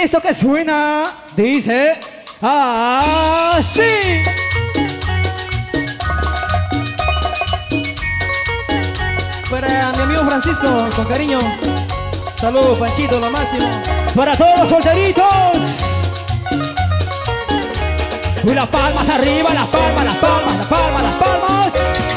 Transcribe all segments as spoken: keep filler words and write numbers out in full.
Esto que suena dice así. Para mi amigo Francisco, con cariño. Saludos, Panchito, lo máximo. Para todos los solteritos. Y las palmas arriba, las palmas, las palmas, las palmas, las palmas.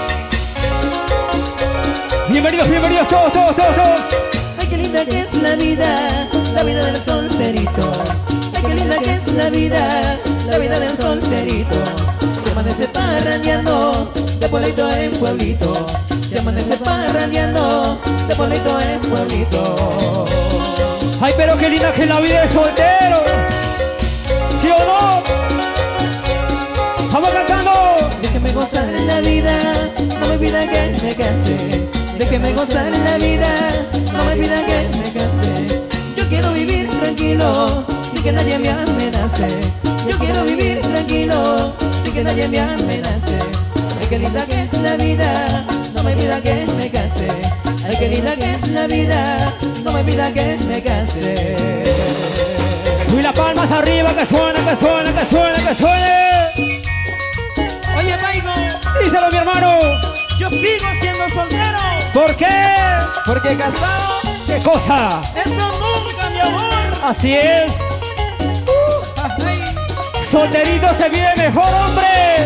Bienvenidos, bienvenidos todos, todos, todos, todos. Ay, qué linda que es la vida, la vida del solterito. Ay, qué linda que es la vida, la vida del solterito. Se amanece parrandeando, de pueblito en pueblito. Se amanece parrandeando, de pueblito en pueblito. Ay, pero qué linda que es la vida de soltero. ¿Sí o no? ¡Vamos cantando! Déjeme gozar la vida, no me pida que me case. Déjeme gozar la vida, no me pida que me case. Yo quiero vivir tranquilo, sin que nadie me amenace. Yo quiero vivir tranquilo, sin que nadie me amenace. Ay, qué linda que es la vida, no me pida que me case. Ay, qué linda que es la vida, no me pida que me case. Y las palmas arriba, que suena, que suena, que suena, que suene. Oye, Maigo, Díselo, mi hermano. yo sigo siendo soltero. ¿Por qué? Porque casado, ¿Qué cosa? eso nunca, mi amor. Así es. Uh, ay. Solterito se vive mejor, hombre.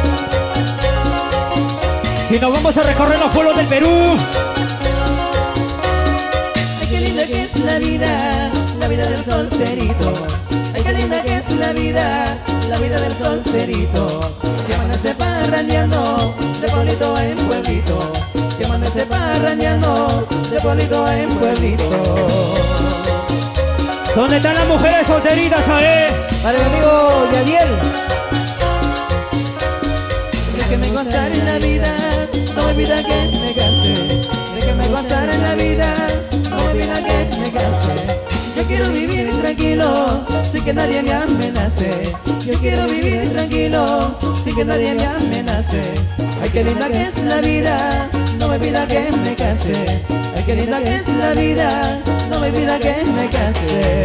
Y nos vamos a recorrer los pueblos del Perú. Ay, qué linda que es la vida, la vida del solterito. Ay, qué linda que es la vida, la vida del solterito. Se amanece parrandeando, de pueblito en pueblito. Se amanece parrandeando, de pueblito en pueblito. ¿Dónde están las mujeres solteritas, eh? Para mi amigo Yadiel. Déjeme gozar en la vida, no me pida que me case. Déjeme gozar en la vida, no me pida que me case. Yo quiero vivir tranquilo, sin que nadie me amenace. Yo quiero vivir tranquilo, sin que nadie me amenace. Ay, qué linda que es la vida, no me pida que me case. Ay, qué linda que es la vida, no me pida que me case.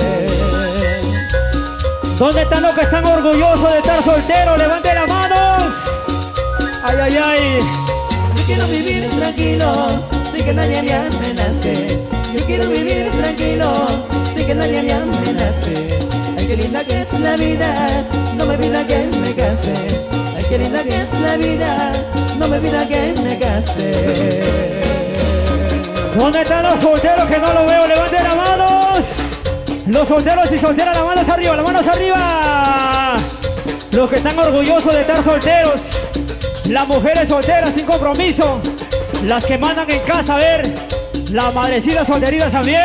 ¿Dónde están los que están orgullosos de estar solteros? ¡Levanten las manos! ¡Ay, ay, ay! Yo quiero vivir tranquilo, sin que nadie me amenace. Yo quiero vivir tranquilo, sin que nadie me amenace. Ay, qué linda que es la vida, no me pida que me case. Ay, qué linda que es la vida, no me pida que me case. ¿Dónde están los solteros que no los veo? ¡Levanten las manos! Los solteros y solteras, las manos arriba, las manos arriba. Los que están orgullosos de estar solteros. Las mujeres solteras sin compromiso. Las que mandan en casa, a ver. Las madrecitas solteritas también.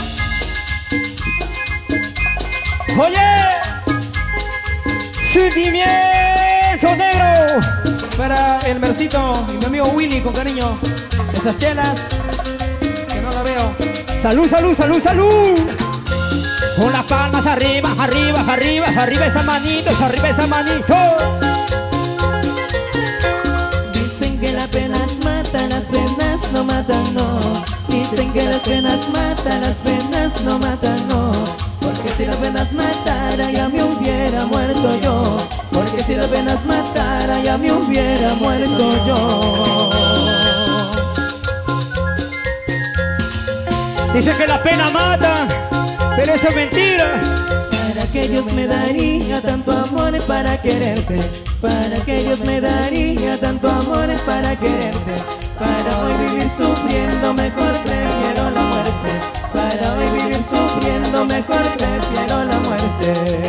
Oye, sentimiento negro. Para el Mercito y mi amigo Willy, con cariño. Esas chelas, que no la veo. Salud, salud, salud, salud. Con las palmas arriba, arriba, arriba, arriba esas manitos, arriba esas manitos. Dicen que las penas matan, las penas no matan, no. Dicen que las penas matan, las penas no matan, no. Porque si las penas matara ya me hubiera muerto yo. Porque si las penas matara ya me hubiera muerto yo. Dicen que la pena mata, pero eso es mentira. Para que Dios me daría tanto amor para quererte. Para que Dios me daría tanto amor para quererte. Para hoy vivir sufriendo mejor prefiero la muerte. Para hoy vivir sufriendo mejor prefiero la muerte.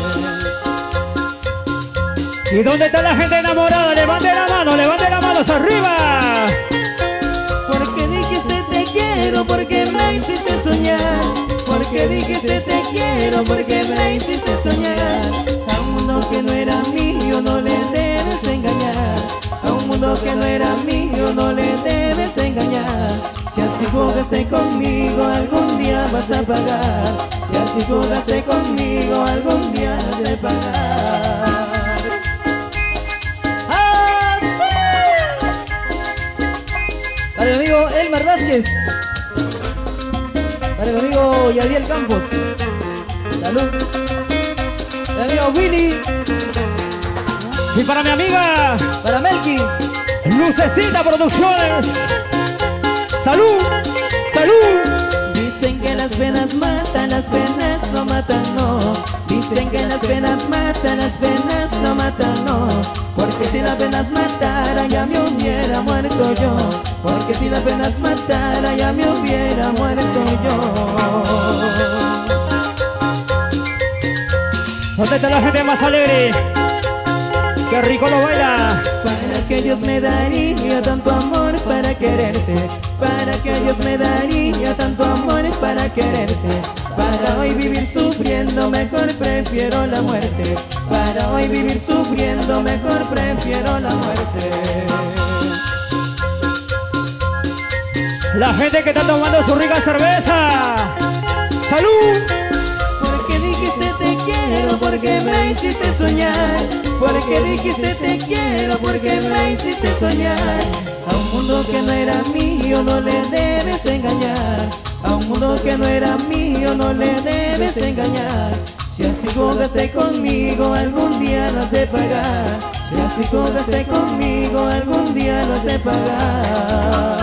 ¿Y dónde está la gente enamorada? Levante la mano, levante las manos arriba. Porque dijiste te quiero, porque me hiciste soñar. Porque dijiste te quiero, porque me hiciste soñar. A un mundo que no era mío no le debes engañar. A un mundo que no era mío no le debes engañar. Si así jugaste conmigo algún día vas a pagar. Si así jugaste conmigo algún día has de pagar. Para mi amigo Elmar Vázquez. Para mi amigo Yadiel Campos. Salud. Mi amigo Willy. Y para mi amiga. Para Melky. Lucecita Producciones. Salud. Salud. Dicen que las penas matan, las penas no matan, no. Dicen que las penas matan, las penas no matan, no. Porque si las penas mataran ya me hubiera muerto yo. Porque si las penas mataran ya me hubiera muerto yo. ¿Dónde está la gente más alegre? ¡Qué rico lo baila! Para que Dios me daría tanto amor para quererte. Para que Dios me daría tanto amor para quererte. Para hoy vivir sufriendo mejor prefiero la muerte. Para hoy vivir sufriendo mejor prefiero la muerte. La gente que está tomando su rica cerveza. ¡Salud! Porque dijiste te quiero, porque me hiciste soñar. Porque dijiste te quiero, porque me hiciste soñar. A un mundo que no era mío no le debes engañar. A un mundo que no era mío no le debes engañar. Si así jugaste conmigo algún día lo has de pagar. Si así jugaste conmigo algún día lo has de pagar.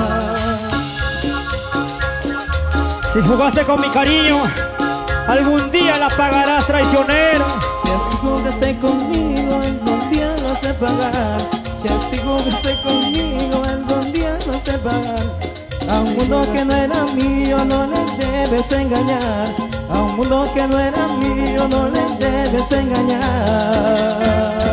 Si jugaste con mi cariño, algún día la pagarás, traicionero. Si así jugaste conmigo, algún día lo sé pagar. Si así jugaste conmigo, algún día lo sé pagar. A un mundo que no era mío no le debes engañar. A un mundo que no era mío no le debes engañar.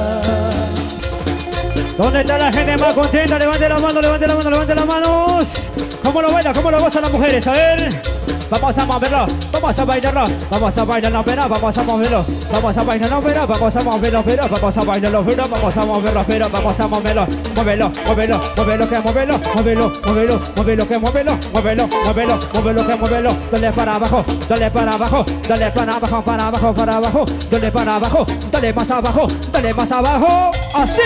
¿Dónde está la gente más contenta? Levante la mano, levante la mano, levante las manos. ¿Cómo lo baila? ¿Cómo lo gozan las mujeres? A ver. Vamos a moverlo, vamos a bailarlo, vamos a bailarlo, pero vamos a moverlo, vamos a bailarlo, pero vamos a moverlo, pero vamos a bailarlo, pero vamos a moverlo, pero vamos a moverlo, moverlo, moverlo, moverlo que moverlo, moverlo, moverlo, moverlo que moverlo, moverlo, moverlo, moverlo que moverlo, dale para abajo, dale para abajo, dale para abajo, para abajo, para abajo, dale para abajo, dale más abajo, dale más abajo, así.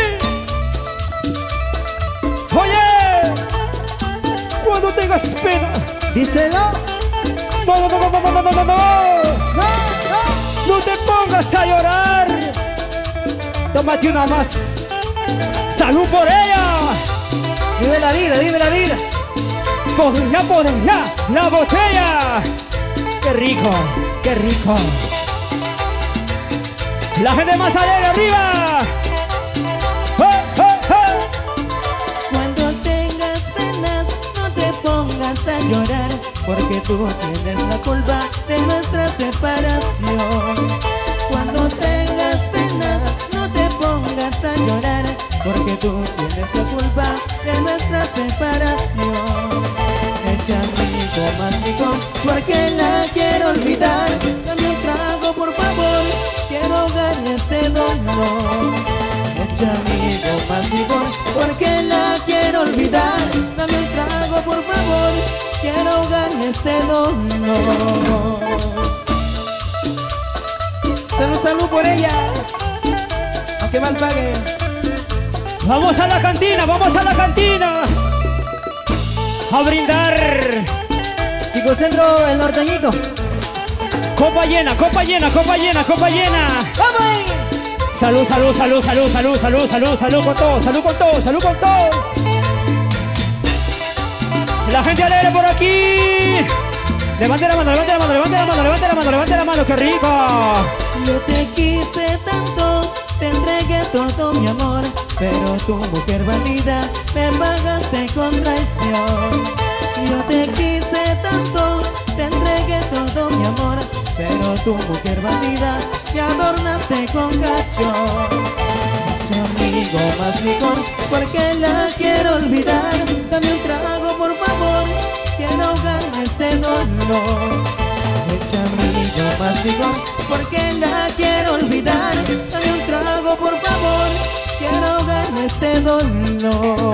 Oye, cuando tengas pena, díselo. No, no, no, no, no, no, no, no, no, No, no te pongas a llorar. Tómate una más. ¡Salud por ella! Vive la vida, vive la vida. Por ella, por ella, la botella. ¡Qué rico, qué rico! La gente más alegre arriba. ¡Eh, eh, eh! Cuando tengas penas, no te pongas a llorar. Porque tú tienes la culpa de nuestra separación. Cuando tengas penas, no te pongas a llorar. Porque tú tienes la culpa de nuestra separación. Echa amigo, mágico, porque la quiero olvidar. Dame un trago, por favor, quiero ahogar este dolor. Echa amigo, mágico, porque la quiero olvidar. Dame un trago, por favor, quiero ahogar este dolor. Salud, salud por ella, aunque mal pague. Vamos a la cantina, vamos a la cantina a brindar. Pico Centro, el norteñito. Copa llena, copa llena, copa llena, copa llena. ¡Vamos ahí! Salud, salud, salud, salud, salud, salud, salud, salud con todos, salud con todos, salud con todos. La gente alegre por aquí. Levante la mano, levante la mano, levante la mano, levante la mano, levante la mano, qué rico. Yo te quise tanto, te entregué todo mi amor, pero tu mujer bandida me pagaste con traición. Yo te quise tanto, te entregué todo mi amor, pero tu mujer bandida me adornaste con cachón. Ese amigo más licor, porque la quiero olvidar. Dame un trago, por favor, quiero ahogar este dolor. Echa amigo más licor, porque la quiero olvidar. Dame un trago, por favor, quiero ahogar este dolor.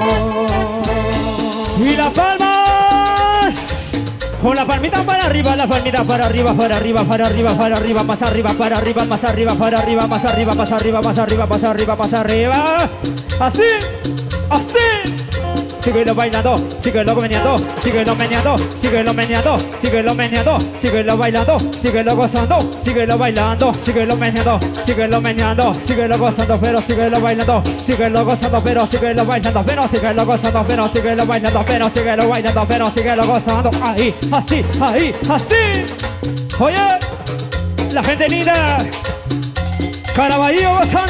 Y las palmas, con la palmita para arriba, la palmita para arriba, para arriba, para arriba, para arriba, más arriba, para arriba, más arriba, para arriba, más arriba, más arriba, más arriba, más arriba, más arriba, más arriba. Así, así. síguelo bailando, síguelo meneando, síguelo meneando, síguelo meneando, síguelo meneando, síguelo bailando, síguelo gozando, síguelo bailando, síguelo meneando, síguelo meneando, síguelo gozando, pero síguelo bailando, síguelo gozando, pero síguelo bailando, pero síguelo gozando, pero síguelo bailando, pero síguelo bailando, pero síguelo gozando, ahí, así, ahí, así. Oye, la gente linda, Caraballo gozando.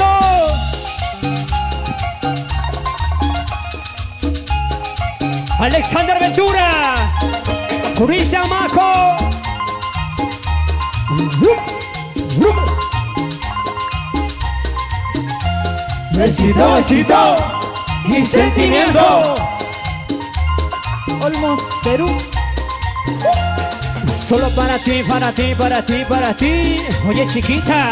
Alexander Ventura, Cristian Maco, besito, besito y sentimiento. Olmos, Perú. Solo para ti, para ti, para ti, para ti. Oye, chiquita.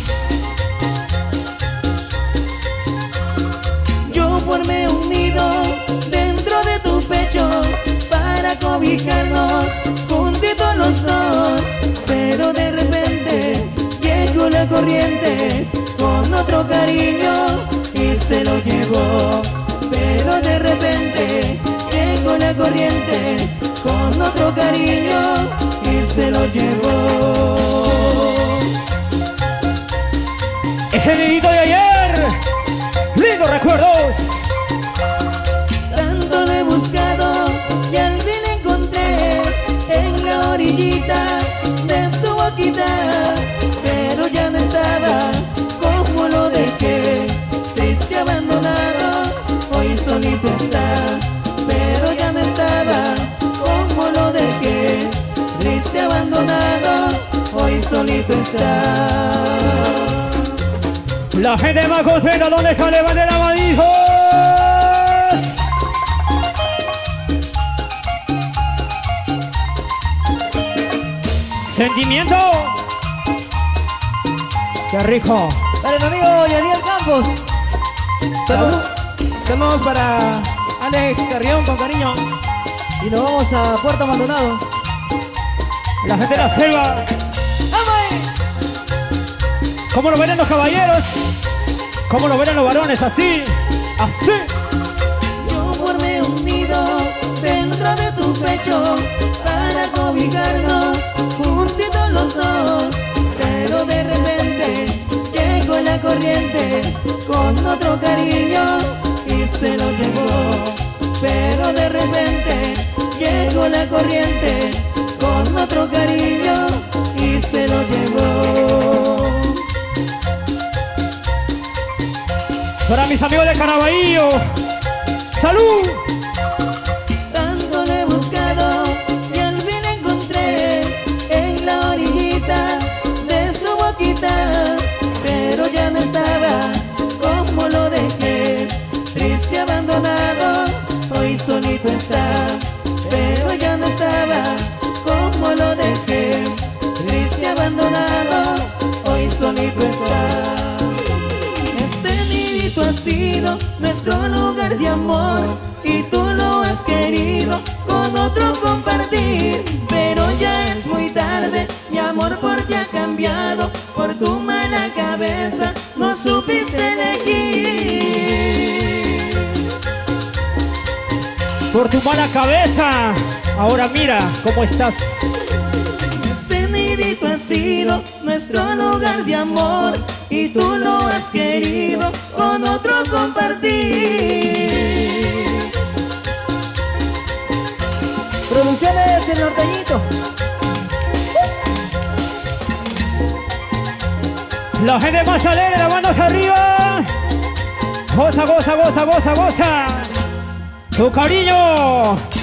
Yo formé un nido dentro de tu pecho para cobijarnos juntitos los dos, pero de repente llegó la corriente con otro cariño y se lo llevó. Pero de repente llegó la corriente con otro cariño y se lo llevó. Ese nidito de ayer, lindos recuerdos. Tanto lo he buscado y al fin lo encontré en la orillita de su boquita, pero ya no estaba como lo dejé, triste abandonado, hoy solito está. Pero ya no estaba como lo dejé, triste abandonado, hoy solito está. La gente más contenta, ¿dónde está? Levante la mano, hijos. Sentimiento. Qué rico. Para mi amigo Yadiel Campos. Salud. Saludos para Alex Carrión con cariño. Y nos vamos a Puerto Maldonado. La gente de la selva. ¿Cómo lo ven los caballeros? ¿Cómo lo ven los varones? Así, así. Yo formé un nido dentro de tu pecho para cobijarnos juntitos los dos, pero de repente llegó la corriente con otro cariño y se lo llevó. Pero de repente llegó la corriente con otro cariño y se lo llevó. Para mis amigos de Caraballo, ¡salud! Tanto lo he buscado y al fin lo encontré en la orillita de su boquita, pero ya no estaba como lo dejé, triste abandonado, hoy solito está. Pero ya no estaba como lo dejé, triste abandonado, hoy solito está. Ha sido nuestro lugar de amor y tú lo has querido con otro compartir, pero ya es muy tarde, mi amor por ti ha cambiado, por tu mala cabeza no supiste elegir. Por tu mala cabeza, ahora mira cómo estás. Este nidito ha sido nuestro lugar de amor y tú lo has querido con otro compartir. Producciones El Norteñito. La gente más alegre, las manos arriba. Goza, goza, goza, goza, goza. Tu cariño.